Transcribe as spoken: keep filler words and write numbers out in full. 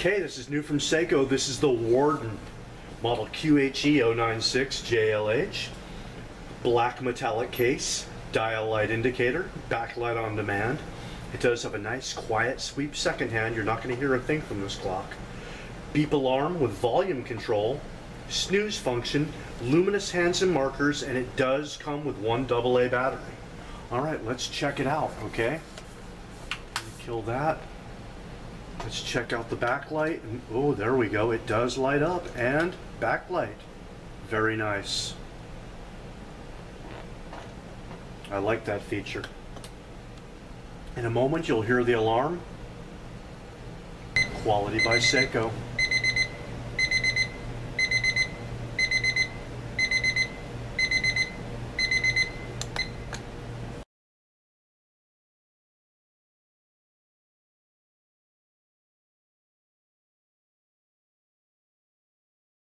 Okay, this is new from Seiko. This is the Warden, model Q H E zero nine six J L H. Black metallic case, dial light indicator, backlight on demand. It does have a nice quiet sweep second hand. You're not going to hear a thing from this clock. Beep alarm with volume control, snooze function, luminous hands and markers, and it does come with one double A battery. All right, let's check it out, okay? Kill that. Let's check out the backlight. Oh, there we go. It does light up and backlight. Very nice. I like that feature. In a moment, you'll hear the alarm. Quality by Seiko.